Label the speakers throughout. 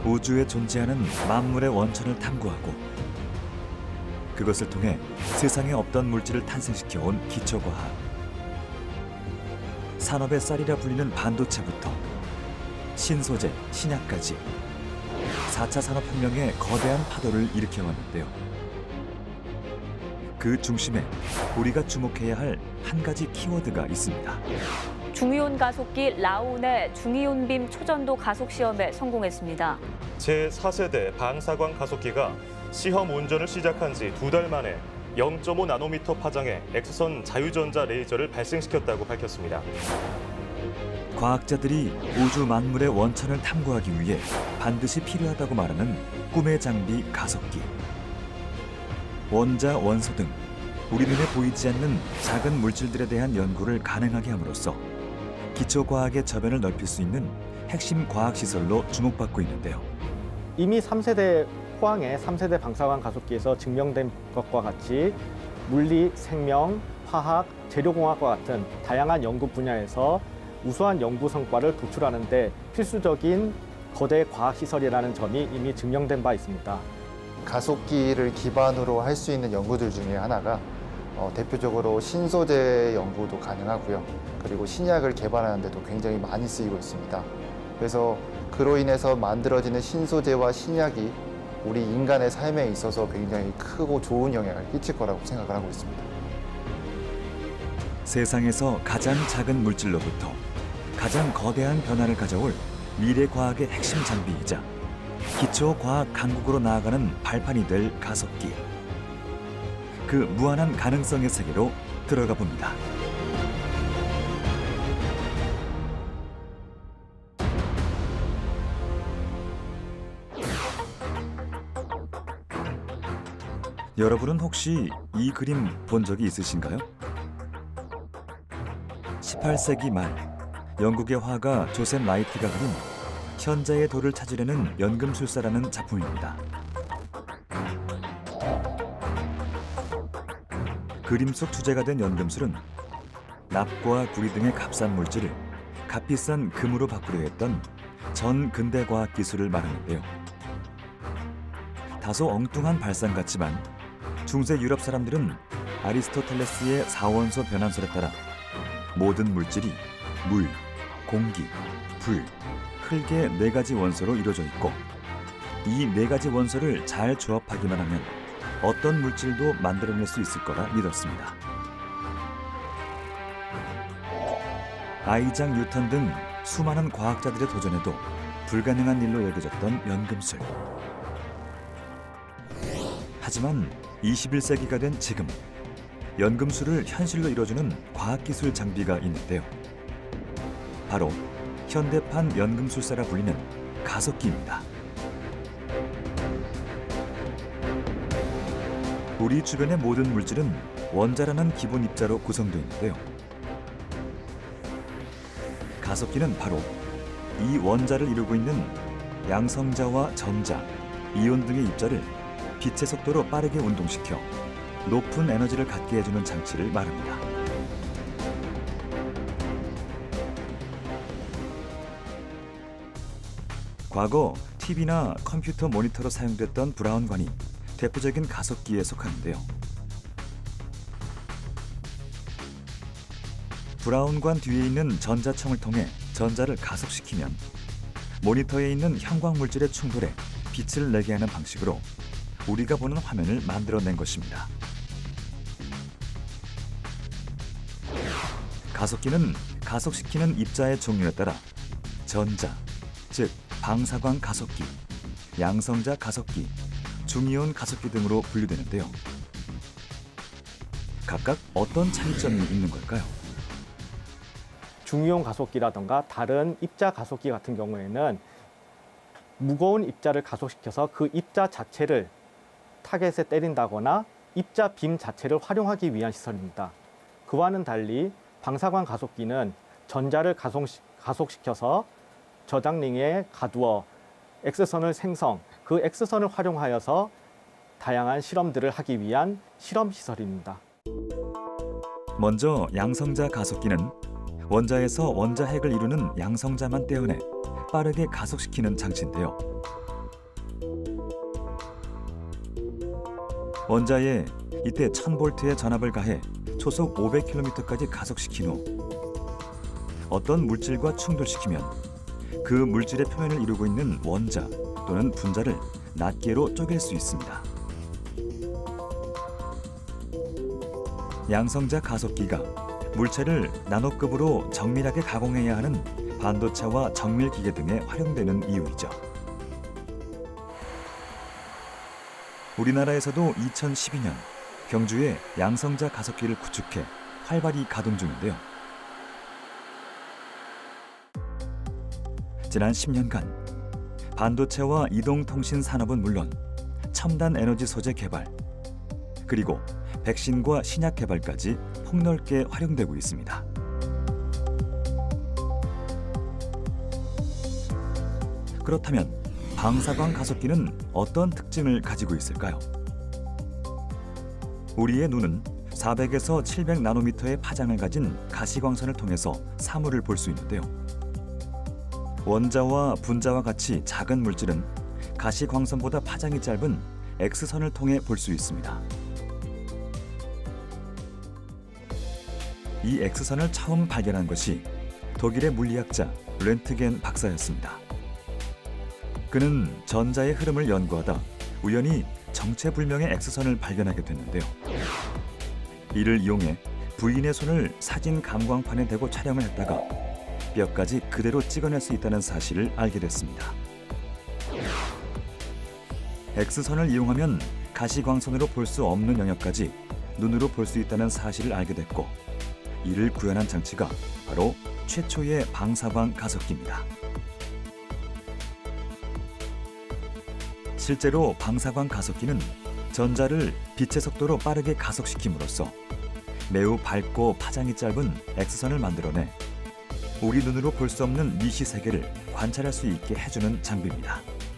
Speaker 1: 우주에 존재하는 만물의 원천을 탐구하고 그것을 통해 세상에 없던 물질을 탄생시켜온 기초과학. 산업의 쌀이라 불리는 반도체부터 신소재, 신약까지 4차 산업혁명의 거대한 파도를 일으켜왔는데요. 그 중심에 우리가 주목해야 할 한 가지 키워드가 있습니다.
Speaker 2: 중이온 가속기 라온의 중이온빔 초전도 가속 시험에 성공했습니다.
Speaker 3: 제4세대 방사광 가속기가 시험 운전을 시작한 지 2달 만에 0.5 나노미터 파장의 X선 자유전자 레이저를 발생시켰다고 밝혔습니다.
Speaker 1: 과학자들이 우주 만물의 원천을 탐구하기 위해 반드시 필요하다고 말하는 꿈의 장비 가속기. 원자, 원소 등 우리 눈에 보이지 않는 작은 물질들에 대한 연구를 가능하게 함으로써 기초과학의 저변을 넓힐 수 있는 핵심 과학시설로 주목받고 있는데요.
Speaker 4: 이미 3세대 포항의 3세대 방사광 가속기에서 증명된 것과 같이 물리, 생명, 화학, 재료공학과 같은 다양한 연구 분야에서 우수한 연구 성과를 도출하는 데 필수적인 거대 과학시설이라는 점이 이미 증명된 바 있습니다.
Speaker 5: 가속기를 기반으로 할 수 있는 연구들 중에 하나가 대표적으로 신소재 연구도 가능하고요. 그리고 신약을 개발하는 데도 굉장히 많이 쓰이고 있습니다. 그래서 그로 인해서 만들어지는 신소재와 신약이 우리 인간의 삶에 있어서 굉장히 크고 좋은 영향을 끼칠 거라고 생각을 하고 있습니다.
Speaker 1: 세상에서 가장 작은 물질로부터 가장 거대한 변화를 가져올 미래 과학의 핵심 장비이자 기초 과학 강국으로 나아가는 발판이 될 가속기. 그 무한한 가능성의 세계로 들어가 봅니다. 여러분은 혹시 이 그림 본 적이 있으신가요? 18세기 말 영국의 화가 조셉 라이트가 그린 현자의 도를 찾으려는 연금술사라는 작품입니다. 그림 속 주제가 된 연금술은 납과 구리 등의 값싼 물질을 값비싼 금으로 바꾸려 했던 전 근대 과학 기술을 말하는데요. 다소 엉뚱한 발상 같지만 중세 유럽 사람들은 아리스토텔레스의 사원소 변환설에 따라 모든 물질이 물, 공기, 불, 흙의 4가지 원소로 이루어져 있고 이 4가지 원소를 잘 조합하기만 하면 어떤 물질도 만들어낼 수 있을 거라 믿었습니다. 아이작 뉴턴 등 수많은 과학자들의 도전에도 불가능한 일로 여겨졌던 연금술. 하지만 21세기가 된 지금 연금술을 현실로 이뤄주는 과학기술 장비가 있는데요. 바로 현대판 연금술사라 불리는 가속기입니다. 우리 주변의 모든 물질은 원자라는 기본 입자로 구성되어 있는데요. 가속기는 바로 이 원자를 이루고 있는 양성자와 전자, 이온 등의 입자를 빛의 속도로 빠르게 운동시켜 높은 에너지를 갖게 해주는 장치를 말합니다. 과거 TV나 컴퓨터 모니터로 사용됐던 브라운관이 대표적인 가속기에 속하는데요. 브라운관 뒤에 있는 전자청을 통해 전자를 가속시키면 모니터에 있는 형광물질의 충돌에 빛을 내게 하는 방식으로 우리가 보는 화면을 만들어낸 것입니다. 가속기는 가속시키는 입자의 종류에 따라 전자, 즉 방사광 가속기, 양성자 가속기, 중이온 가속기 등으로 분류되는데요. 각각 어떤 차이점이 있는 걸까요?
Speaker 4: 중이온 가속기라든가 다른 입자 가속기 같은 경우에는 무거운 입자를 가속시켜서 그 입자 자체를 타겟에 때린다거나 입자 빔 자체를 활용하기 위한 시설입니다. 그와는 달리 방사광 가속기는 전자를 가속시켜서 저장링에 가두어 X선을 생성, 그 X선을 활용하여서 다양한 실험들을 하기 위한 실험 시설입니다.
Speaker 1: 먼저 양성자 가속기는 원자에서 원자 핵을 이루는 양성자만 떼어내 빠르게 가속시키는 장치인데요. 원자에 이때 1000볼트의 전압을 가해 초속 500km까지 가속시킨 후 어떤 물질과 충돌시키면 그 물질의 표면을 이루고 있는 원자 또는 분자를 낱개로 쪼갤 수 있습니다. 양성자 가속기가 물체를 나노급으로 정밀하게 가공해야 하는 반도체와 정밀기계 등에 활용되는 이유이죠. 우리나라에서도 2012년 경주에 양성자 가속기를 구축해 활발히 가동 중인데요. 지난 10년간 반도체와 이동통신 산업은 물론 첨단 에너지 소재 개발, 그리고 백신과 신약 개발까지 폭넓게 활용되고 있습니다. 그렇다면 방사광 가속기는 어떤 특징을 가지고 있을까요? 우리의 눈은 400에서 700 나노미터의 파장을 가진 가시광선을 통해서 사물을 볼 수 있는데요. 원자와 분자와 같이 작은 물질은 가시광선보다 파장이 짧은 X선을 통해 볼 수 있습니다. 이 X선을 처음 발견한 것이 독일의 물리학자 렌트겐 박사였습니다. 그는 전자의 흐름을 연구하다 우연히 정체불명의 X선을 발견하게 됐는데요. 이를 이용해 부인의 손을 사진 감광판에 대고 촬영을 했다가 뼈까지 그대로 찍어낼 수 있다는 사실을 알게 됐습니다. X선을 이용하면 가시광선으로 볼 수 없는 영역까지 눈으로 볼 수 있다는 사실을 알게 됐고, 이를 구현한 장치가 바로 최초의 방사광 가속기입니다. 실제로 방사광 가속기는 전자를 빛의 속도로 빠르게 가속시킴으로써 매우 밝고 파장이 짧은 X선을 만들어내 우리 눈으로 볼 수 없는 미시 세계를 관찰할 수 있게 해주는 장비입니다.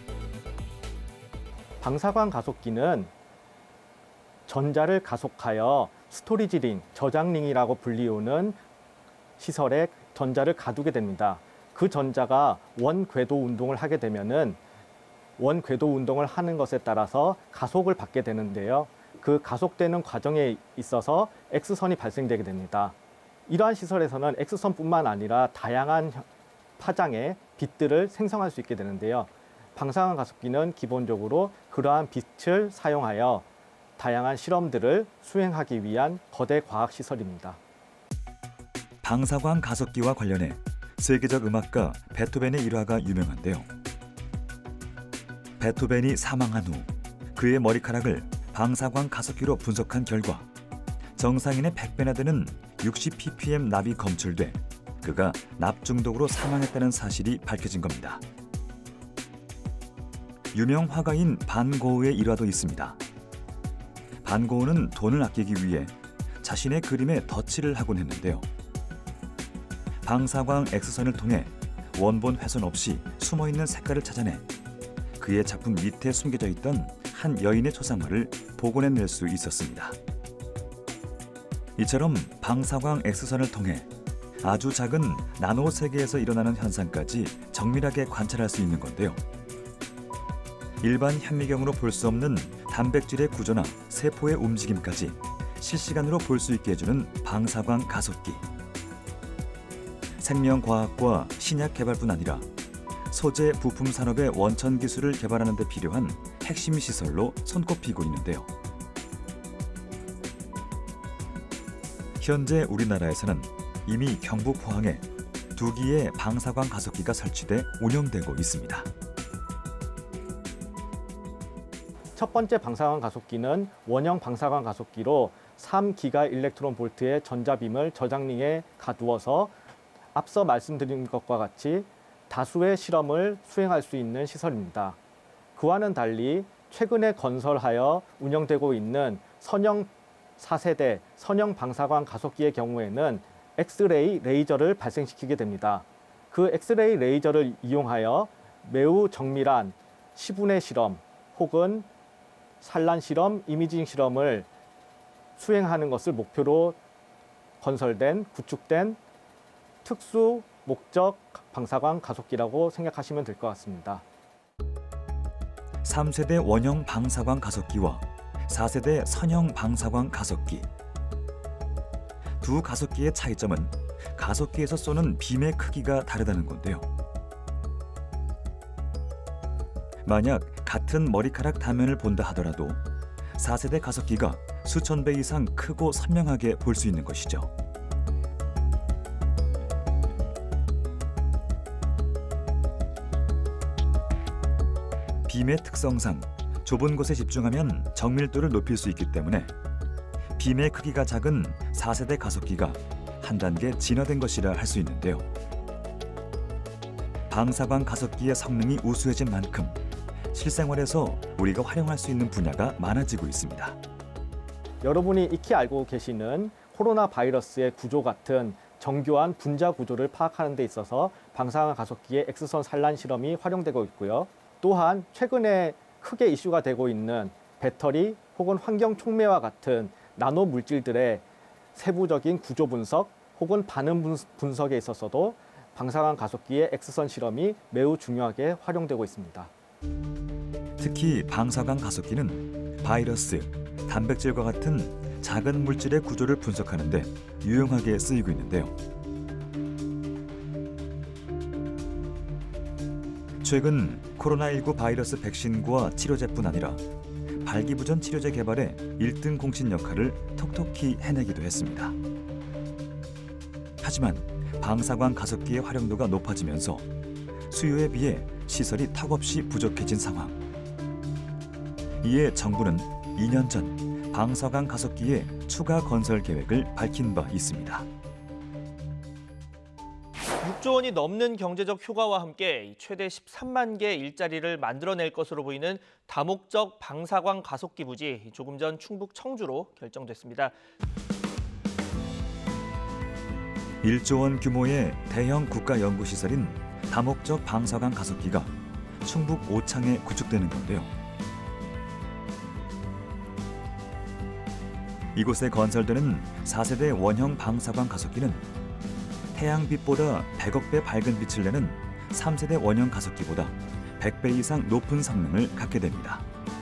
Speaker 4: 방사광 가속기는 전자를 가속하여 스토리지링, 저장링이라고 불리우는 시설에 전자를 가두게 됩니다. 그 전자가 원궤도 운동을 하게 되면은 원궤도 운동을 하는 것에 따라서 가속을 받게 되는데요. 그 가속되는 과정에 있어서 X선이 발생되게 됩니다. 이러한 시설에서는 X선뿐만 아니라 다양한 파장의 빛들을 생성할 수 있게 되는데요. 방사광 가속기는 기본적으로 그러한 빛을 사용하여 다양한 실험들을 수행하기 위한 거대 과학 시설입니다.
Speaker 1: 방사광 가속기와 관련해 세계적 음악가 베토벤의 일화가 유명한데요. 베토벤이 사망한 후 그의 머리카락을 방사광 가속기로 분석한 결과 정상인의 100배나 되는 60ppm 납이 검출돼 그가 납 중독으로 사망했다는 사실이 밝혀진 겁니다. 유명 화가인 반 고흐의 일화도 있습니다. 반 고흐는 돈을 아끼기 위해 자신의 그림에 덧칠을 하곤 했는데요. 방사광 X선을 통해 원본 훼손 없이 숨어있는 색깔을 찾아내 그의 작품 밑에 숨겨져 있던 한 여인의 초상화를 복원해낼 수 있었습니다. 이처럼 방사광 X선을 통해 아주 작은 나노 세계에서 일어나는 현상까지 정밀하게 관찰할 수 있는 건데요. 일반 현미경으로 볼 수 없는 단백질의 구조나 세포의 움직임까지 실시간으로 볼 수 있게 해주는 방사광 가속기. 생명과학과 신약 개발뿐 아니라 소재 부품 산업의 원천 기술을 개발하는 데 필요한 핵심 시설로 손꼽히고 있는데요. 현재 우리나라에서는 이미 경북 포항에 2기의 방사광 가속기가 설치돼 운영되고 있습니다.
Speaker 4: 첫 번째 방사광 가속기는 원형 방사광 가속기로 3기가 일렉트론 볼트의 전자빔을 저장링에 가두어서 앞서 말씀드린 것과 같이 다수의 실험을 수행할 수 있는 시설입니다. 그와는 달리 최근에 건설하여 운영되고 있는 선형 4세대 선형 방사광 가속기의 경우에는 엑스레이 레이저를 발생시키게 됩니다. 그 엑스레이 레이저를 이용하여 매우 정밀한 시분해 실험 혹은 산란 실험, 이미징 실험을 수행하는 것을 목표로 건설된, 구축된 특수 목적 방사광 가속기라고 생각하시면 될 것 같습니다.
Speaker 1: 3세대 원형 방사광 가속기와 4세대 선형 방사광 가속기. 두 가속기의 차이점은 가속기에서 쏘는 빔의 크기가 다르다는 건데요. 만약 같은 머리카락 단면을 본다 하더라도 4세대 가속기가 수천 배 이상 크고 선명하게 볼 수 있는 것이죠. 빔의 특성상 좁은 곳에 집중하면 정밀도를 높일 수 있기 때문에 빔의 크기가 작은 4세대 가속기가 한 단계 진화된 것이라 할 수 있는데요. 방사광 가속기의 성능이 우수해진 만큼 실생활에서 우리가 활용할 수 있는 분야가 많아지고 있습니다.
Speaker 4: 여러분이 익히 알고 계시는 코로나 바이러스의 구조 같은 정교한 분자 구조를 파악하는 데 있어서 방사광 가속기의 X선 산란 실험이 활용되고 있고요. 또한 최근에 크게 이슈가 되고 있는 배터리 혹은 환경 촉매와 같은 나노 물질들의 세부적인 구조 분석 혹은 반응 분석에 있어서도 방사광 가속기의 X선 실험이 매우 중요하게 활용되고 있습니다.
Speaker 1: 특히 방사광 가속기는 바이러스, 단백질과 같은 작은 물질의 구조를 분석하는 데 유용하게 쓰이고 있는데요. 최근 코로나19 바이러스 백신과 치료제뿐 아니라 발기부전 치료제 개발에 1등 공신 역할을 톡톡히 해내기도 했습니다. 하지만 방사광 가속기의 활용도가 높아지면서 수요에 비해 시설이 턱없이 부족해진 상황. 이에 정부는 2년 전 방사광 가속기의 추가 건설 계획을 밝힌 바 있습니다.
Speaker 6: 6조 원이 넘는 경제적 효과와 함께 최대 13만 개 일자리를 만들어낼 것으로 보이는 다목적 방사광 가속기 부지 조금 전 충북 청주로 결정됐습니다.
Speaker 1: 1조 원 규모의 대형 국가연구시설인 다목적 방사광 가속기가 충북 오창에 구축되는 건데요. 이곳에 건설되는 4세대 원형 방사광 가속기는 태양빛보다 100억 배 밝은 빛을 내는 3세대 원형 가속기보다 100배 이상 높은 성능을 갖게 됩니다.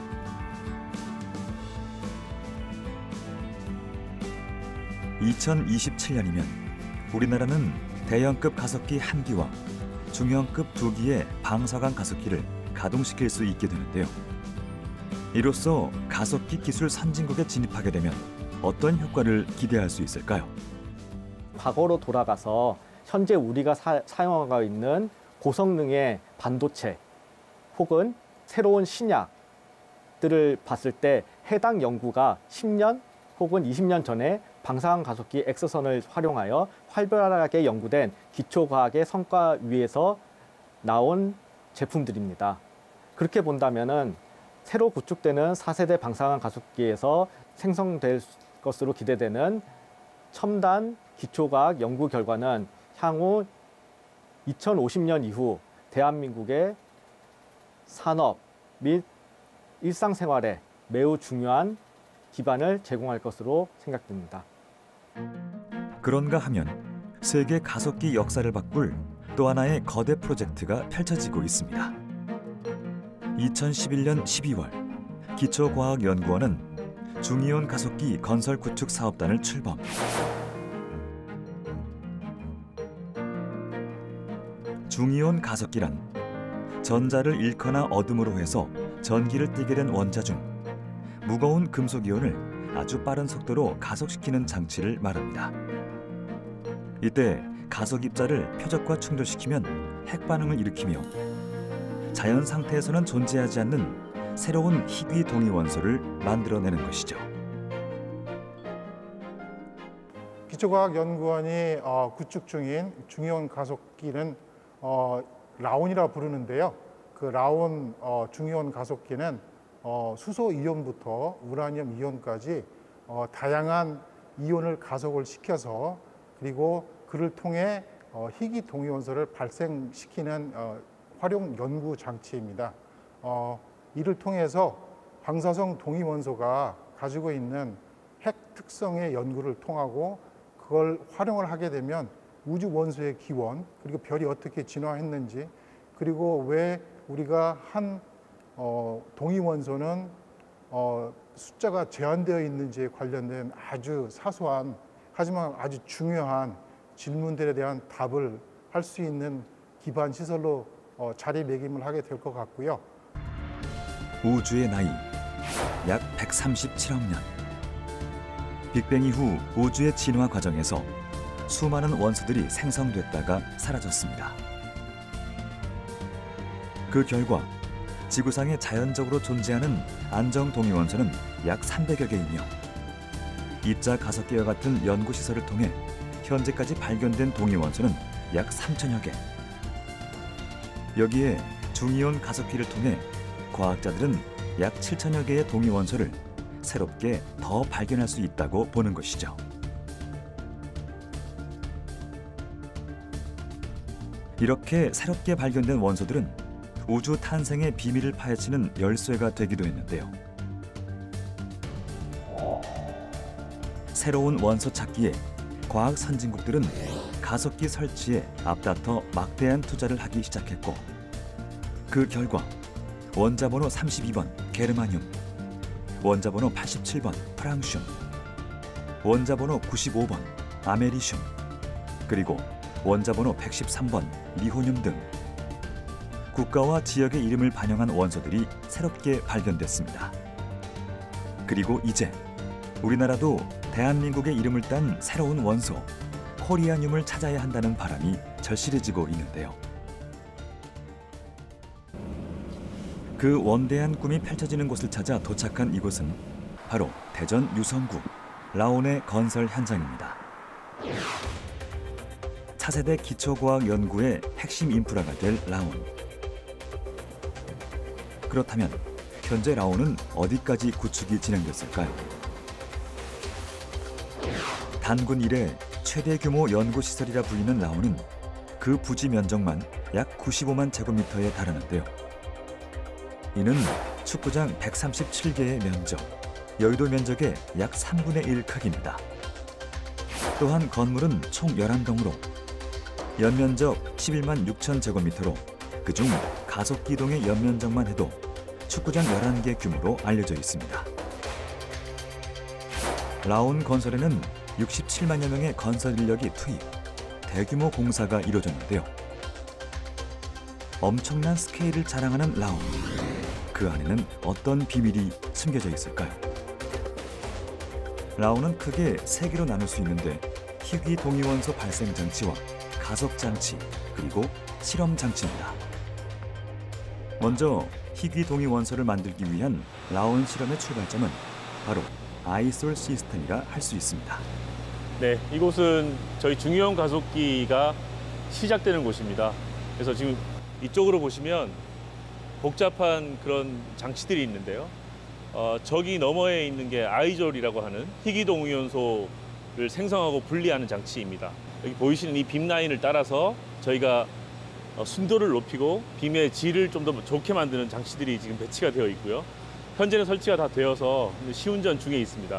Speaker 1: (2027년이면) 우리나라는 대형급 가속기 1기와 중형급 2기의 방사광 가속기를 가동시킬 수 있게 되는데요. 이로써 가속기 기술 선진국에 진입하게 되면 어떤 효과를 기대할 수 있을까요?
Speaker 4: 과거로 돌아가서 현재 우리가 사용하고 있는 고성능의 반도체 혹은 새로운 신약들을 봤을 때 해당 연구가 10년 혹은 20년 전에 방사광 가속기 X선을 활용하여 활발하게 연구된 기초과학의 성과 위에서 나온 제품들입니다. 그렇게 본다면은 새로 구축되는 4세대 방사광 가속기에서 생성될 것으로 기대되는 첨단 기초과학 연구 결과는 향후 2050년 이후 대한민국의 산업 및 일상생활에 매우 중요한 기반을 제공할 것으로 생각됩니다.
Speaker 1: 그런가 하면 세계 가속기 역사를 바꿀 또 하나의 거대 프로젝트가 펼쳐지고 있습니다. 2011년 12월 기초과학연구원은 중이온 가속기 건설 구축 사업단을 출범. 중이온 가속기란 전자를 잃거나 얻음으로 해서 전기를 띠게 된 원자 중 무거운 금속 이온을 아주 빠른 속도로 가속시키는 장치를 말합니다. 이때 가속 입자를 표적과 충돌시키면 핵반응을 일으키며 자연 상태에서는 존재하지 않는 새로운 희귀 동위 원소를 만들어내는 것이죠.
Speaker 7: 기초과학연구원이 구축 중인 중이온 가속기는 라온이라 부르는데요. 그 라온 중이온 가속기는 수소 이온부터 우라늄 이온까지 다양한 이온을 가속을 시켜서 그리고 그를 통해 희귀 동위원소를 발생시키는 활용 연구 장치입니다. 이를 통해서 방사성 동위원소가 가지고 있는 핵 특성의 연구를 통하고 그걸 활용을 하게 되면 우주 원소의 기원 그리고 별이 어떻게 진화했는지 그리고 왜 우리가 한 동위원소는 숫자가 제한되어 있는지에 관련된 아주 사소한 하지만 아주 중요한 질문들에 대한 답을 할 수 있는 기반 시설로 자리매김을 하게 될 것 같고요.
Speaker 1: 우주의 나이 약 137억 년. 빅뱅 이후 우주의 진화 과정에서 수많은 원소들이 생성됐다가 사라졌습니다. 그 결과 지구상에 자연적으로 존재하는 안정 동위원소는 약 300여 개이며 입자 가속기와 같은 연구 시설을 통해 현재까지 발견된 동위원소는 약 3천여 개. 여기에 중이온 가속기를 통해 과학자들은 약 7천여 개의 동위원소를 새롭게 더 발견할 수 있다고 보는 것이죠. 이렇게 새롭게 발견된 원소들은 우주 탄생의 비밀을 파헤치는 열쇠가 되기도 했는데요. 새로운 원소 찾기에 과학 선진국들은 가속기 설치에 앞다퉈 막대한 투자를 하기 시작했고, 그 결과 원자번호 32번 게르마늄, 원자번호 87번 프랑슘, 원자번호 95번 아메리슘, 그리고 원자번호 113번 리호늄 등 국가와 지역의 이름을 반영한 원소들이 새롭게 발견됐습니다. 그리고 이제 우리나라도 대한민국의 이름을 딴 새로운 원소 코리아늄을 찾아야 한다는 바람이 절실해지고 있는데요. 그 원대한 꿈이 펼쳐지는 곳을 찾아 도착한 이곳은 바로 대전 유성구 라온의 건설 현장입니다. 차세대 기초과학 연구의 핵심 인프라가 될 라온. 그렇다면 현재 라온은 어디까지 구축이 진행됐을까요? 단군 이래 최대 규모 연구시설이라 불리는 라온은 그 부지 면적만 약 95만 제곱미터에 달하는데요. 이는 축구장 137개의 면적, 여의도 면적의 약 3분의 1 크기입니다. 또한 건물은 총 11동으로 연면적 11만 6천 제곱미터로 그중 가속기동의 연면적만 해도 축구장 11개 규모로 알려져 있습니다. 라온 건설에는 67만여 명의 건설 인력이 투입, 대규모 공사가 이루어졌는데요. 엄청난 스케일을 자랑하는 라온. 그 안에는 어떤 비밀이 숨겨져 있을까요? 라온은 크게 3개로 나눌 수 있는데 희귀 동위원소 발생 장치와 가속 장치, 그리고 실험 장치입니다. 먼저 희귀 동위원소를 만들기 위한 라온 실험의 출발점은 바로 아이솔 시스템이라 할 수 있습니다.
Speaker 8: 네, 이곳은 저희 중이온 가속기가 시작되는 곳입니다. 그래서 지금 이쪽으로 보시면 복잡한 그런 장치들이 있는데요. 저기 너머에 있는 게 아이졸이라고 하는 희귀 동위원소를 생성하고 분리하는 장치입니다. 여기 보이시는 이 빔 라인을 따라서 저희가 순도를 높이고 빔의 질을 좀 더 좋게 만드는 장치들이 지금 배치가 되어 있고요. 현재는 설치가 다 되어서 시운전 중에 있습니다.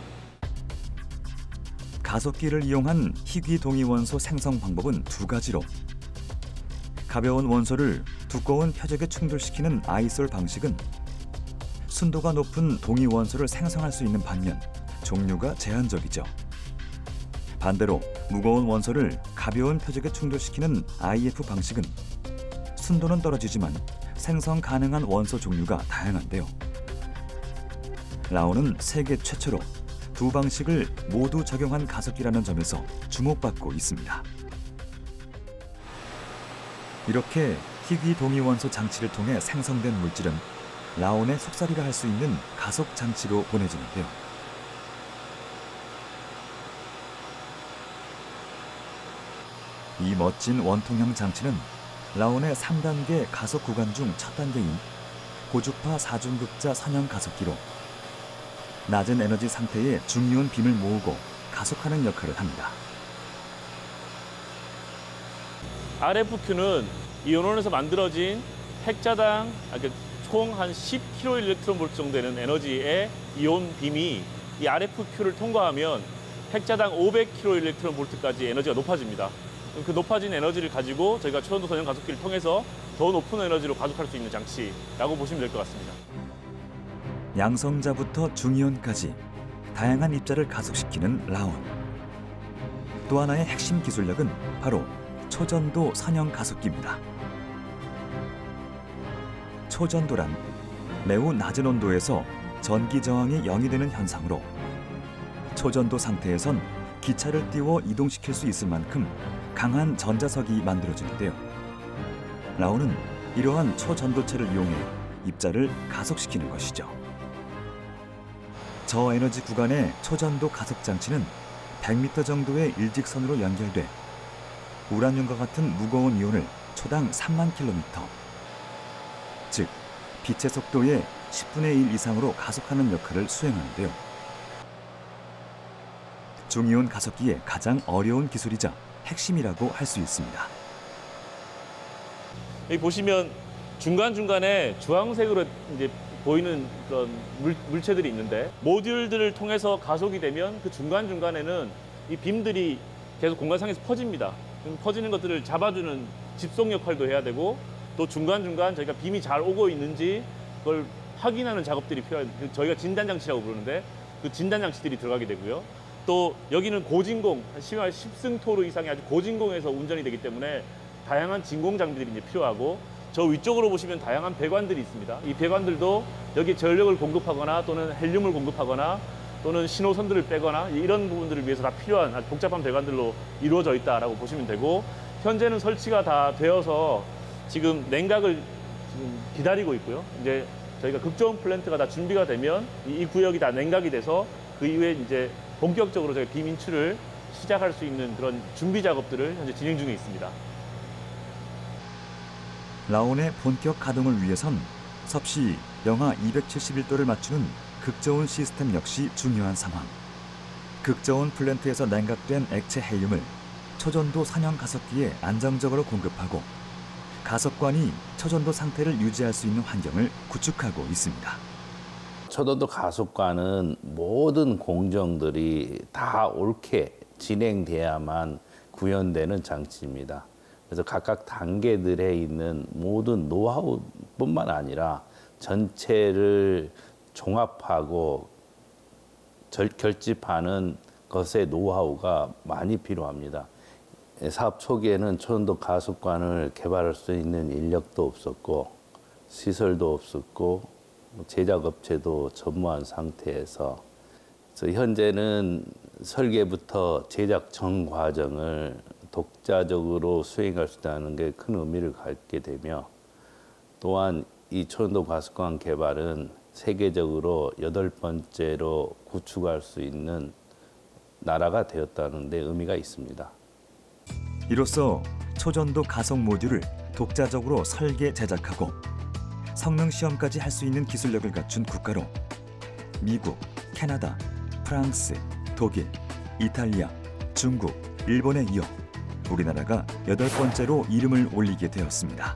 Speaker 1: 가속기를 이용한 희귀 동위원소 생성 방법은 2가지로, 가벼운 원소를 두꺼운 표적에 충돌시키는 아이솔 방식은 순도가 높은 동위원소를 생성할 수 있는 반면 종류가 제한적이죠. 반대로 무거운 원소를 가벼운 표적에 충돌시키는 IF 방식은 순도는 떨어지지만 생성 가능한 원소 종류가 다양한데요. 라온은 세계 최초로 2 방식을 모두 적용한 가속기라는 점에서 주목받고 있습니다. 이렇게 희귀 동위원소 장치를 통해 생성된 물질은 라온의 속살이라 할 수 있는 가속 장치로 보내지는데요. 이 멋진 원통형 장치는 라온의 3단계 가속 구간 중 첫 단계인 고주파 4중극자 선형 가속기로 낮은 에너지 상태의 중이온 빔을 모으고 가속하는 역할을 합니다.
Speaker 8: RFQ는 이온원에서 만들어진 핵자당 총 한 10kIV 정도 되는 에너지의 이온 빔이 이 RFQ를 통과하면 핵자당 500kIV까지 에너지가 높아집니다. 그 높아진 에너지를 가지고 저희가 초전도 선형 가속기를 통해서 더 높은 에너지로 가속할 수 있는 장치라고 보시면 될 것 같습니다.
Speaker 1: 양성자부터 중이온까지 다양한 입자를 가속시키는 라온. 또 하나의 핵심 기술력은 바로 초전도 선형 가속기입니다. 초전도란 매우 낮은 온도에서 전기 저항이 0이 되는 현상으로 초전도 상태에선 기차를 띄워 이동시킬 수 있을 만큼 강한 전자석이 만들어지는데요. 라온은 이러한 초전도체를 이용해 입자를 가속시키는 것이죠. 저에너지 구간의 초전도 가속 장치는 100m 정도의 일직선으로 연결돼 우라늄과 같은 무거운 이온을 초당 3만 킬로미터, 즉 빛의 속도의 10분의 1 이상으로 가속하는 역할을 수행하는데요. 중이온 가속기의 가장 어려운 기술이자 핵심이라고 할 수 있습니다.
Speaker 8: 여기 보시면 중간중간에 주황색으로 이제 보이는 그런 물체들이 있는데, 모듈들을 통해서 가속이 되면 그 중간중간에는 이 빔들이 계속 공간상에서 퍼집니다. 퍼지는 것들을 잡아주는 집속 역할도 해야 되고, 또 중간중간 저희가 빔이 잘 오고 있는지 그걸 확인하는 작업들이 필요해요. 저희가 진단장치라고 부르는데 그 진단장치들이 들어가게 되고요. 또 여기는 고진공, 10승토르 이상의 아주 고진공에서 운전이 되기 때문에 다양한 진공 장비들이 이제 필요하고, 저 위쪽으로 보시면 다양한 배관들이 있습니다. 이 배관들도 여기 전력을 공급하거나 또는 헬륨을 공급하거나 또는 신호선들을 빼거나 이런 부분들을 위해서 다 필요한 아주 복잡한 배관들로 이루어져 있다라고 보시면 되고, 현재는 설치가 다 되어서 지금 냉각을 지금 기다리고 있고요. 이제 저희가 극저온 플랜트가 다 준비가 되면 이 구역이 다 냉각이 돼서 그 이후에 이제 본격적으로 저희 빔 인출을 시작할 수 있는 그런 준비 작업들을 현재 진행 중에 있습니다.
Speaker 1: 라온의 본격 가동을 위해선 섭씨 영하 271도를 맞추는 극저온 시스템 역시 중요한 상황. 극저온 플랜트에서 냉각된 액체 헬륨을 초전도 선형 가속기에 안정적으로 공급하고 가속관이 초전도 상태를 유지할 수 있는 환경을 구축하고 있습니다.
Speaker 9: 초전도 가속관은 모든 공정들이 다 옳게 진행돼야만 구현되는 장치입니다. 그래서 각각 단계들에 있는 모든 노하우뿐만 아니라 전체를 종합하고 결집하는 것의 노하우가 많이 필요합니다. 사업 초기에는 초전도 가속관을 개발할 수 있는 인력도 없었고 시설도 없었고 제작업체도 전무한 상태에서 현재는 설계부터 제작 전 과정을 독자적으로 수행할 수 있다는 게 큰 의미를 갖게 되며, 또한 이 초전도 가속관 개발은 세계적으로 8번째로 구축할 수 있는 나라가 되었다는 데 의미가 있습니다.
Speaker 1: 이로써 초전도 가속 모듈을 독자적으로 설계 제작하고 성능 시험까지 할 수 있는 기술력을 갖춘 국가로 미국, 캐나다, 프랑스, 독일, 이탈리아, 중국, 일본에 이어 우리나라가 8번째로 이름을 올리게 되었습니다.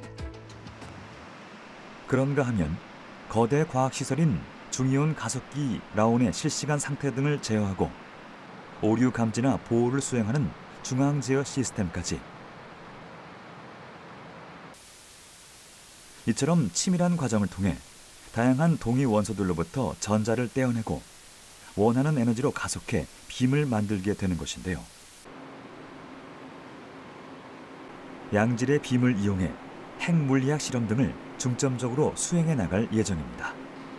Speaker 1: 그런가 하면 거대 과학시설인 중이온 가속기 라온의 실시간 상태 등을 제어하고 오류 감지나 보호를 수행하는 중앙 제어 시스템까지, 이처럼 치밀한 과정을 통해 다양한 동위 원소들로부터 전자를 떼어내고 원하는 에너지로 가속해 빔을 만들게 되는 것인데요. 양질의 빔을 이용해 핵물리학 실험 등을 중점적으로 수행해 나갈 예정입니다.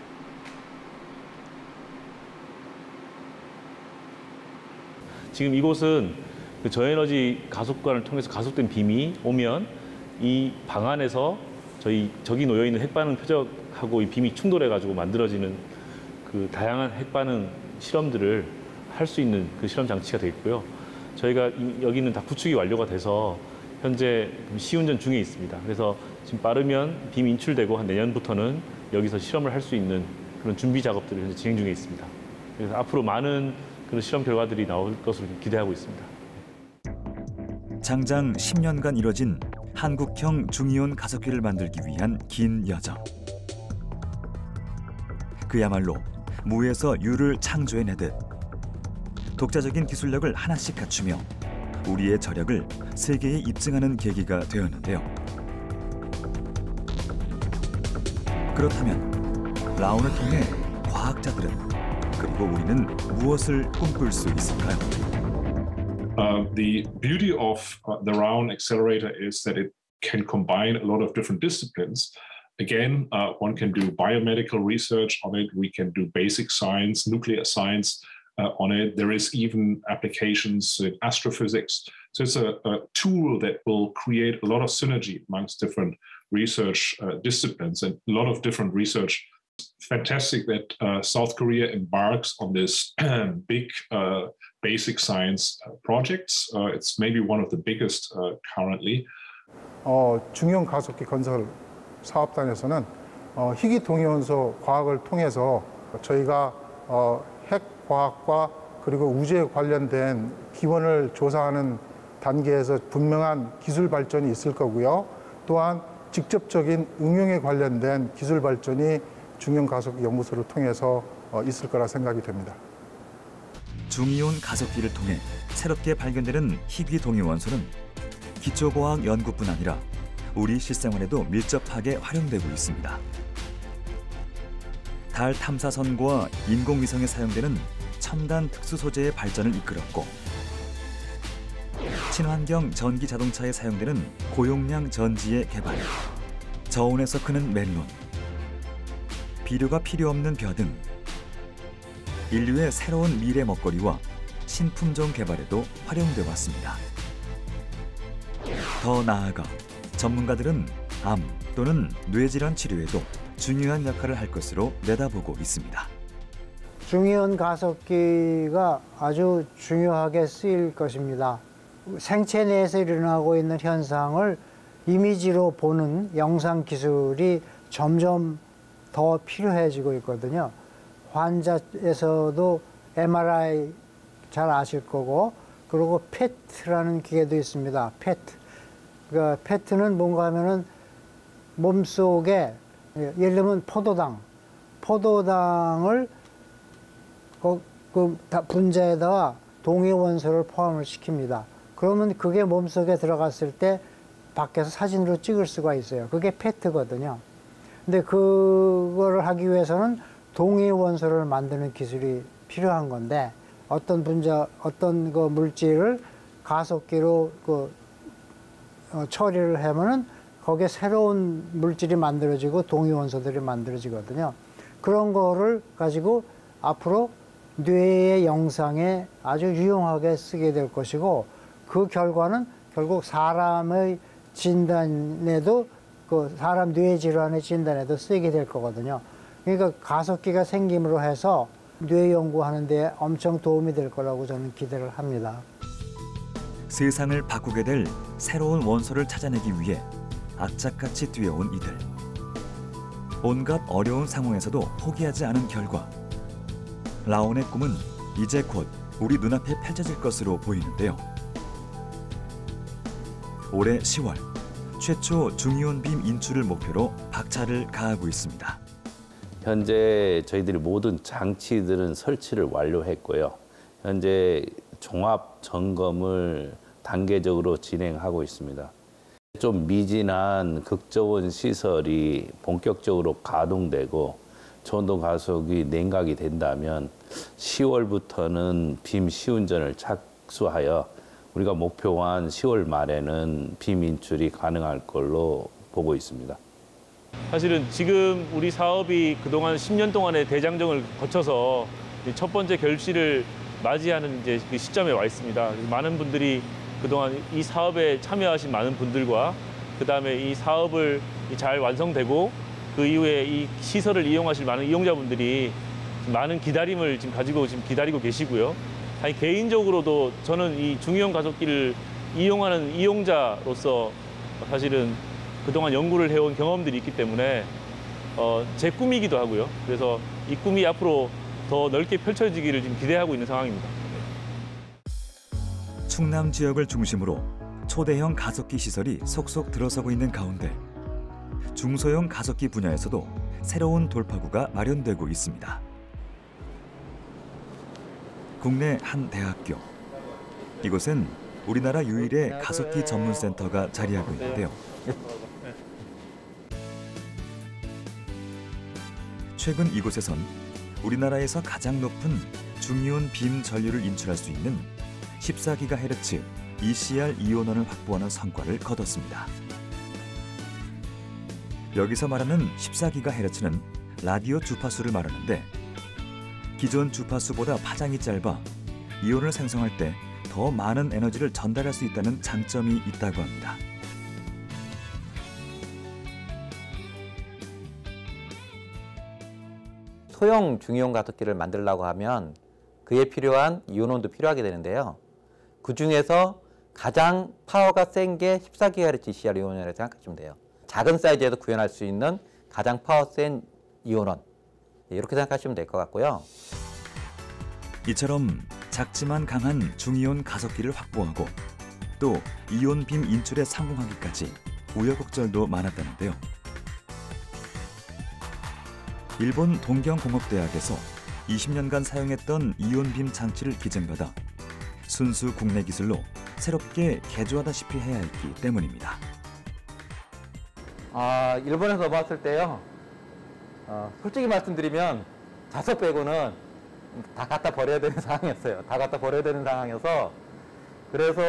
Speaker 8: 지금 이곳은 그 저에너지 가속관을 통해서 가속된 빔이 오면 이 방 안에서 저기 놓여 있는 핵반응 표적하고 이 빔이 충돌해가지고 만들어지는 그 다양한 핵반응 실험들을 할 수 있는 그 실험 장치가 되겠고요. 저희가 여기는 다 구축이 완료가 돼서 현재 시운전 중에 있습니다. 그래서 지금 빠르면 빔 인출되고 한 내년부터는 여기서 실험을 할 수 있는 그런 준비 작업들을 현재 진행 중에 있습니다. 그래서 앞으로 많은 그런 실험 결과들이 나올 것으로 기대하고 있습니다.
Speaker 1: 장장 10년간 이뤄진 한국형 중이온 가속기를 만들기 위한 긴 여정. 그야말로 무에서 유를 창조해내듯 독자적인 기술력을 하나씩 갖추며 우리의 저력을 세계에 입증하는 계기가 되었는데요. 그렇다면 라온을 통해 과학자들은 그리고 우리는 무엇을 꿈꿀 수 있을까요?
Speaker 10: The beauty of the Round Accelerator is that it can combine a lot of different disciplines. Again, one can do biomedical research on it. We can do basic science, nuclear science on it. There is even applications in astrophysics. So it's a tool that will create a lot of synergy amongst different research disciplines and a lot of different research. Fantastic that South Korea embarks on this big basic science projects. It's maybe one of the biggest currently.
Speaker 7: 중형 가속기 건설 사업단에서는 희귀 동위원소 과학을 통해서 저희가 핵 과학과 그리고 우주에 관련된 기원을 조사하는 단계에서 분명한 기술 발전이 있을 거고요. 또한 직접적인 응용에 관련된 기술 발전이 중형 가속기 연구소를 통해서 있을 거라 생각이 됩니다.
Speaker 1: 중이온 가속기를 통해 새롭게 발견되는 희귀 동위원소는 기초과학 연구뿐 아니라 우리 실생활에도 밀접하게 활용되고 있습니다. 달 탐사선과 인공위성에 사용되는 첨단 특수 소재의 발전을 이끌었고, 친환경 전기 자동차에 사용되는 고용량 전지의 개발, 저온에서 크는 멜론, 비료가 필요 없는 벼 등 인류의 새로운 미래 먹거리와 신품종 개발에도 활용돼 왔습니다. 더 나아가 전문가들은 암 또는 뇌질환 치료에도 중요한 역할을 할 것으로 내다보고 있습니다.
Speaker 11: 중이온 가속기가 아주 중요하게 쓰일 것입니다. 생체 내에서 일어나고 있는 현상을 이미지로 보는 영상 기술이 점점 더 필요해지고 있거든요. 환자에서도 MRI 잘 아실 거고, 그리고 PET라는 기계도 있습니다. PET. 그러니까 PET는 뭔가 하면은 몸속에, 예를 들면 포도당을 그 분자에다가 동위원소를 포함을 시킵니다. 그러면 그게 몸속에 들어갔을 때 밖에서 사진으로 찍을 수가 있어요. 그게 PET거든요. 근데 그거를 하기 위해서는 동위원소를 만드는 기술이 필요한 건데, 어떤 그 물질을 가속기로 처리를 하면은 거기에 새로운 물질이 만들어지고 동위원소들이 만들어지거든요. 그런 거를 가지고 앞으로 뇌의 영상에 아주 유용하게 쓰게 될 것이고, 그 결과는 결국 사람의 진단에도, 사람 뇌 질환의 진단에도 쓰이게 될 거거든요. 그러니까 가속기가 생김으로 해서 뇌 연구하는 데 엄청 도움이 될 거라고 저는 기대를 합니다.
Speaker 1: 세상을 바꾸게 될 새로운 원소를 찾아내기 위해 악착같이 뛰어온 이들. 온갖 어려운 상황에서도 포기하지 않은 결과, 라온의 꿈은 이제 곧 우리 눈앞에 펼쳐질 것으로 보이는데요. 올해 10월, 최초 중이온 빔 인출을 목표로 박차를 가하고 있습니다.
Speaker 9: 현재 저희들이 모든 장치들은 설치를 완료했고요. 현재 종합 점검을 단계적으로 진행하고 있습니다. 좀 미진한 극저온 시설이 본격적으로 가동되고 초온도 가속이 냉각이 된다면 10월부터는 빔 시운전을 착수하여 우리가 목표한 10월 말에는 빔 인출이 가능할 걸로 보고 있습니다.
Speaker 8: 사실은 지금 우리 사업이 그동안 10년 동안의 대장정을 거쳐서 첫 번째 결실을 맞이하는 이제 그 시점에 와 있습니다. 많은 분들이 그동안 이 사업에 참여하신 많은 분들과 그다음에 이 사업을 잘 완성되고 그 이후에 이 시설을 이용하실 많은 이용자분들이 많은 기다림을 지금 가지고 기다리고 계시고요. 아니, 개인적으로도 저는 이 중이온 가속기를 이용하는 이용자로서 사실은 그동안 연구를 해온 경험들이 있기 때문에 제 꿈이기도 하고요. 그래서 이 꿈이 앞으로 더 넓게 펼쳐지기를 지금 기대하고 있는 상황입니다.
Speaker 1: 충남 지역을 중심으로 초대형 가속기 시설이 속속 들어서고 있는 가운데 중소형 가속기 분야에서도 새로운 돌파구가 마련되고 있습니다. 국내 한 대학교. 이곳엔 우리나라 유일의 가속기 전문센터가 자리하고 있는데요. 최근 이곳에선 우리나라에서 가장 높은 중이온 빔 전류를 인출할 수 있는 14GHz ECR 이온원을 확보하는 성과를 거뒀습니다. 여기서 말하는 14GHz는 라디오 주파수를 말하는데 기존 주파수보다 파장이 짧아 이온을 생성할 때 더 많은 에너지를 전달할 수 있다는 장점이 있다고 합니다.
Speaker 12: 소형 중이온 가속기를 만들려고 하면 그에 필요한 이온원도 필요하게 되는데요. 그 중에서 가장 파워가 센 게 14GHz ECR 이온원이라고 생각하시면 돼요. 작은 사이즈에도 구현할 수 있는 가장 파워 센 이온원, 이렇게 생각하시면 될 것 같고요.
Speaker 1: 이처럼 작지만 강한 중이온 가속기를 확보하고 또 이온 빔 인출에 성공하기까지 우여곡절도 많았다는데요. 일본 동경공업대학에서 20년간 사용했던 이온 빔 장치를 기증받아 순수 국내 기술로 새롭게 개조하다시피 해야 했기 때문입니다.
Speaker 12: 일본에서 봤을 때요. 솔직히 말씀드리면 자석 빼고는 다 갖다 버려야 되는 상황이었어요. 다 갖다 버려야 되는 상황이어서 그래서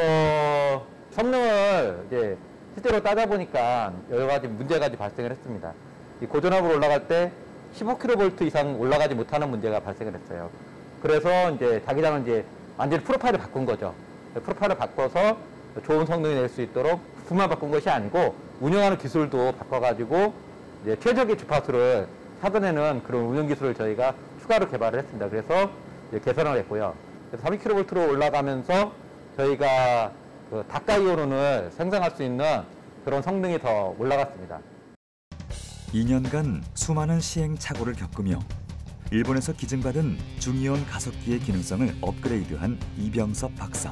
Speaker 12: 성능을 이제 실제로 따져보니까 여러 가지 문제가 발생을 했습니다. 이 고전압으로 올라갈 때 15kV 이상 올라가지 못하는 문제가 발생을 했어요. 그래서 이제 자기장은 이제 완전히 프로파일을 바꾼 거죠. 프로파일을 바꿔서 좋은 성능이 낼 수 있도록 부품만 바꾼 것이 아니고 운영하는 기술도 바꿔가지고 이제 최적의 주파수를 찾아내는 그런 운영 기술을 저희가 추가로 개발을 했습니다. 그래서 이제 개선을 했고요. 그래서 30kV로 올라가면서 저희가 그 다가 이온을 생성할 수 있는 그런 성능이 더 올라갔습니다.
Speaker 1: 2년간 수많은 시행착오를 겪으며 일본에서 기증받은 중이온 가속기의 기능성을 업그레이드한 이병섭 박사.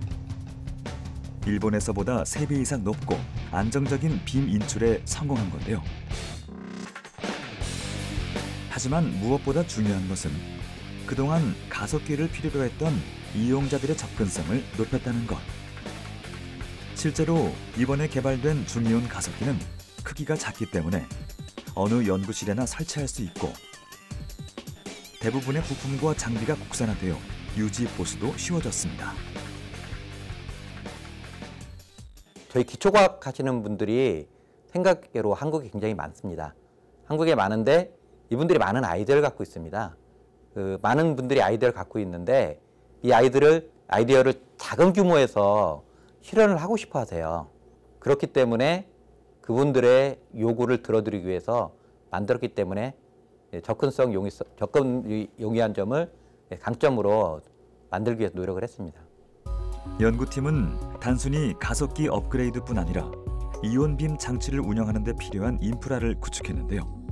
Speaker 1: 일본에서보다 3배 이상 높고 안정적인 빔 인출에 성공한 건데요. 하지만 무엇보다 중요한 것은 그동안 가속기를 필요로 했던 이용자들의 접근성을 높였다는 것. 실제로 이번에 개발된 중이온 가속기는 크기가 작기 때문에 어느 연구실에나 설치할 수 있고 대부분의 부품과 장비가 국산화되어 유지 보수도 쉬워졌습니다.
Speaker 12: 저희 기초과학 하시는 분들이 생각외로 한국에 굉장히 많습니다. 한국에 많은데 이분들이 많은 아이디어를 갖고 있습니다. 많은 분들이 아이디어를 갖고 있는데 이 아이디어를 작은 규모에서 실현을 하고 싶어 하세요. 그렇기 때문에 그분들의 요구를 들어드리기 위해서 만들었기 때문에 접근 용이한 점을 강점으로 만들기 위해서 노력을 했습니다.
Speaker 1: 연구팀은 단순히 가속기 업그레이드뿐 아니라 이온빔 장치를 운영하는 데 필요한 인프라를 구축했는데요.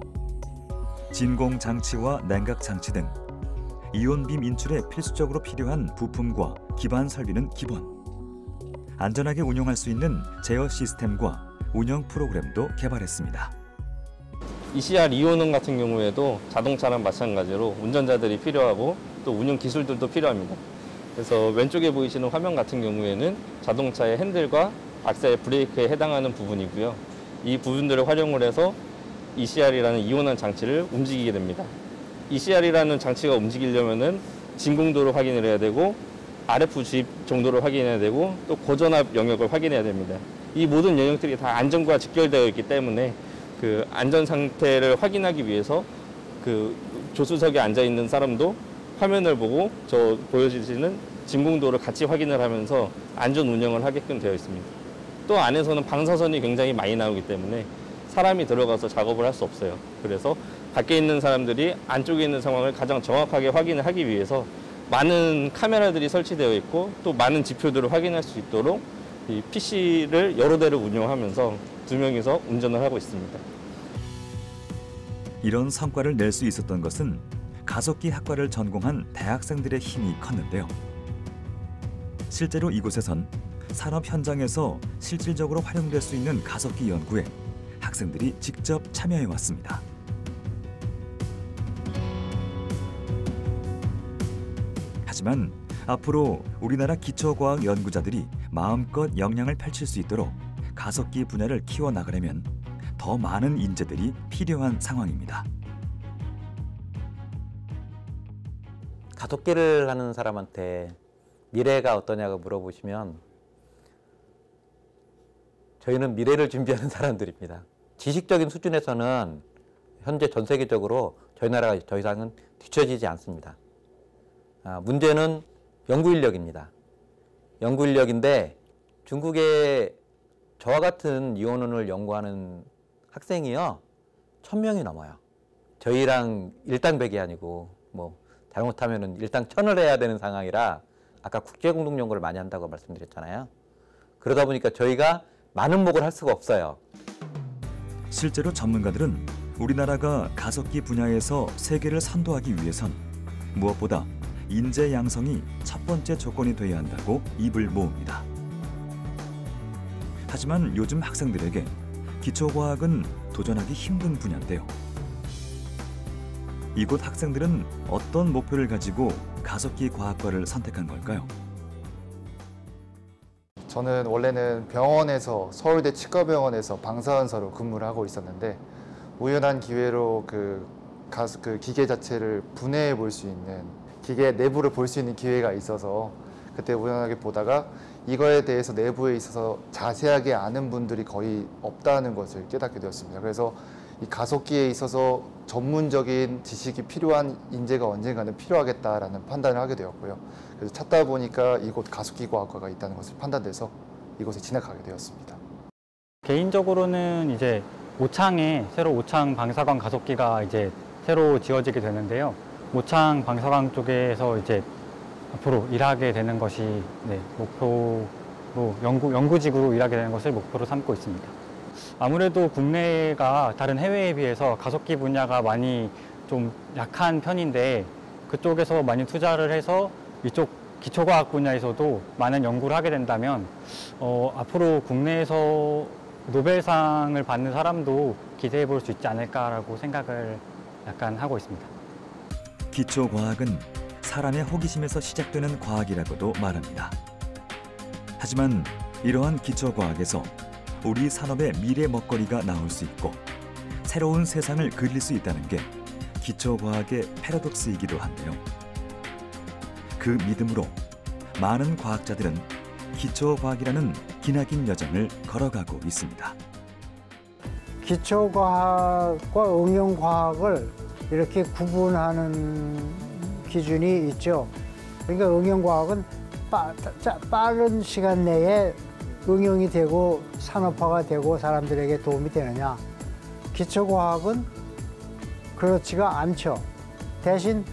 Speaker 1: 진공 장치와 냉각 장치 등 이온빔 인출에 필수적으로 필요한 부품과 기반 설비는 기본. 안전하게 운영할 수 있는 제어 시스템과 운영 프로그램도 개발했습니다.
Speaker 13: ECR 이온원 같은 경우에도 자동차랑 마찬가지로 운전자들이 필요하고 또 운영 기술들도 필요합니다. 그래서 왼쪽에 보이시는 화면 같은 경우에는 자동차의 핸들과 악셀 브레이크에 해당하는 부분이고요. 이 부분들을 활용을 해서 ECR이라는 이온원 장치를 움직이게 됩니다. ECR이라는 장치가 움직이려면은 진공도를 확인을 해야 되고 RF 주입 정도를 확인해야 되고 또 고전압 영역을 확인해야 됩니다. 이 모든 영역들이 다 안전과 직결되어 있기 때문에 그 안전 상태를 확인하기 위해서 그 조수석에 앉아 있는 사람도 화면을 보고 저 보여지는 진공도를 같이 확인을 하면서 안전 운영을 하게끔 되어 있습니다. 또 안에서는 방사선이 굉장히 많이 나오기 때문에 사람이 들어가서 작업을 할 수 없어요. 그래서 밖에 있는 사람들이 안쪽에 있는 상황을 가장 정확하게 확인을 하기 위해서 많은 카메라들이 설치되어 있고 또 많은 지표들을 확인할 수 있도록 이 PC를 여러 대를 운영하면서 2명이서 운전을 하고 있습니다.
Speaker 1: 이런 성과를 낼 수 있었던 것은 가속기 학과를 전공한 대학생들의 힘이 컸는데요. 실제로 이곳에선 산업 현장에서 실질적으로 활용될 수 있는 가속기 연구에 학생들이 직접 참여해 왔습니다. 하지만 앞으로 우리나라 기초과학 연구자들이 마음껏 역량을 펼칠 수 있도록 가속기 분야를 키워나가려면 더 많은 인재들이 필요한 상황입니다.
Speaker 12: 가속기를 하는 사람한테 미래가 어떠냐고 물어보시면 저희는 미래를 준비하는 사람들입니다. 지식적인 수준에서는 현재 전 세계적으로 저희 나라가 더 이상은 뒤처지지 않습니다. 문제는 연구 인력입니다. 연구 인력인데 중국에 저와 같은 이온원을 연구하는 학생이요 1000명이 넘어요. 저희랑 일당백이 아니고 뭐 잘못하면은 일당 1000을 해야 되는 상황이라 아까 국제공동 연구를 많이 한다고 말씀드렸잖아요. 그러다 보니까 저희가 많은 목을 할 수가 없어요.
Speaker 1: 실제로 전문가들은 우리나라가 가속기 분야에서 세계를 선도하기 위해선 무엇보다 인재 양성이 첫 번째 조건이 돼야 한다고 입을 모읍니다. 하지만 요즘 학생들에게 기초과학은 도전하기 힘든 분야인데요. 이곳 학생들은 어떤 목표를 가지고 가속기 과학과를 선택한 걸까요?
Speaker 5: 저는 원래는 병원에서 서울대 치과병원에서 방사선사로 근무를 하고 있었는데 우연한 기회로 그 기계 자체를 분해해 볼 수 있는 기계 내부를 볼 수 있는 기회가 있어서 그때 우연하게 보다가 이거에 대해서 내부에 있어서 자세하게 아는 분들이 거의 없다는 것을 깨닫게 되었습니다. 그래서 이 가속기에 있어서 전문적인 지식이 필요한 인재가 언젠가는 필요하겠다라는 판단을 하게 되었고요. 그래서 찾다 보니까 이곳 가속기과학과가 있다는 것을 판단돼서 이곳에 진학하게 되었습니다.
Speaker 14: 개인적으로는 이제 모창에 새로 오창 방사광 가속기가 이제 새로 지어지게 되는데요. 모창 방사광 쪽에서 이제 앞으로 일하게 되는 것이 목표로 연구직으로 일하게 되는 것을 목표로 삼고 있습니다. 아무래도 국내가 다른 해외에 비해서 가속기 분야가 많이 좀 약한 편인데 그쪽에서 많이 투자를 해서 이쪽 기초과학 분야에서도 많은 연구를 하게 된다면 앞으로 국내에서 노벨상을 받는 사람도 기대해 볼 수 있지 않을까라고 생각을 약간 하고 있습니다.
Speaker 1: 기초과학은 사람의 호기심에서 시작되는 과학이라고도 말합니다. 하지만 이러한 기초과학에서 우리 산업의 미래 먹거리가 나올 수 있고 새로운 세상을 그릴 수 있다는 게 기초과학의 패러독스이기도 한데요. 그 믿음으로 많은 과학자들은 기초과학이라는 기나긴 여정을 걸어가고 있습니다.
Speaker 11: 기초과학과 응용과학을 이렇게 구분하는 기준이 있죠. 그러니까 응용과학은 빠른 시간 내에 응용이 되고 산업화가 되고 사람들에게 도움이 되느냐. 기초과학은 그렇지가 않죠. 대신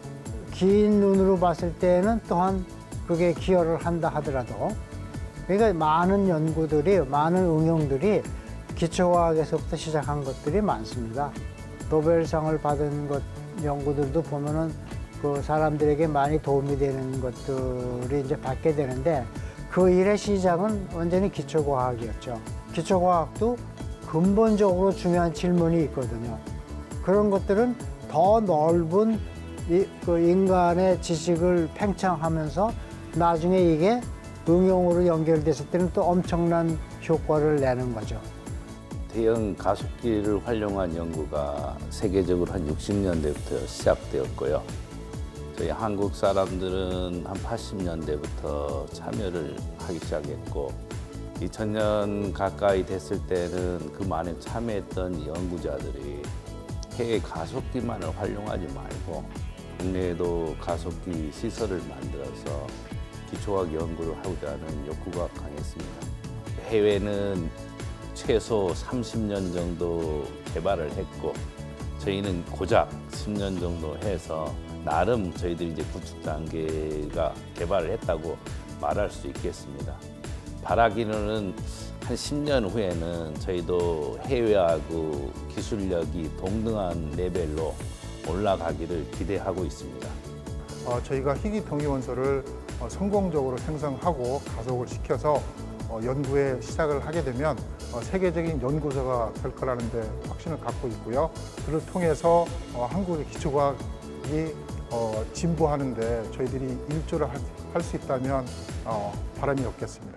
Speaker 11: 긴 눈으로 봤을 때는 또한 그게 기여를 한다 하더라도 그러니까 많은 연구들이 많은 응용들이 기초과학에서부터 시작한 것들이 많습니다. 노벨상을 받은 연구들도 보면은 그 사람들에게 많이 도움이 되는 것들이 이제 받게 되는데 그 일의 시작은 완전히 기초과학이었죠. 기초과학도 근본적으로 중요한 질문이 있거든요. 그런 것들은 더 넓은 그 인간의 지식을 팽창하면서 나중에 이게 응용으로 연결됐을 때는 또 엄청난 효과를 내는 거죠.
Speaker 9: 대형 가속기를 활용한 연구가 세계적으로 한 60년대부터 시작되었고요. 저희 한국 사람들은 한 80년대부터 참여를 하기 시작했고 2000년 가까이 됐을 때는 그 많은 참여했던 연구자들이 해외 가속기만을 활용하지 말고 국내에도 가속기 시설을 만들어서 기초과학 연구를 하고자 하는 욕구가 강했습니다. 해외는 최소 30년 정도 개발을 했고 저희는 고작 10년 정도 해서 나름 저희들이 이제 구축 단계가 개발을 했다고 말할 수 있겠습니다. 바라기로는 한 10년 후에는 저희도 해외하고 기술력이 동등한 레벨로 올라가기를 기대하고 있습니다.
Speaker 7: 저희가 희귀 동위원소를 성공적으로 생성하고 가속을 시켜서 연구에 시작을 하게 되면 세계적인 연구소가 될 거라는 데 확신을 갖고 있고요. 그를 통해서 한국의 기초과학이 진보하는 데 저희들이 일조를 할 수 있다면 바람이 없겠습니다.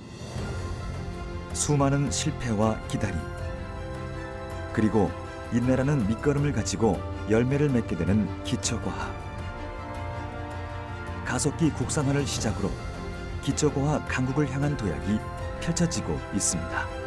Speaker 1: 수많은 실패와 기다림 그리고 인내라는 밑거름을 가지고 열매를 맺게 되는 기초과학. 가속기 국산화를 시작으로 기초과학 강국을 향한 도약이 펼쳐지고 있습니다.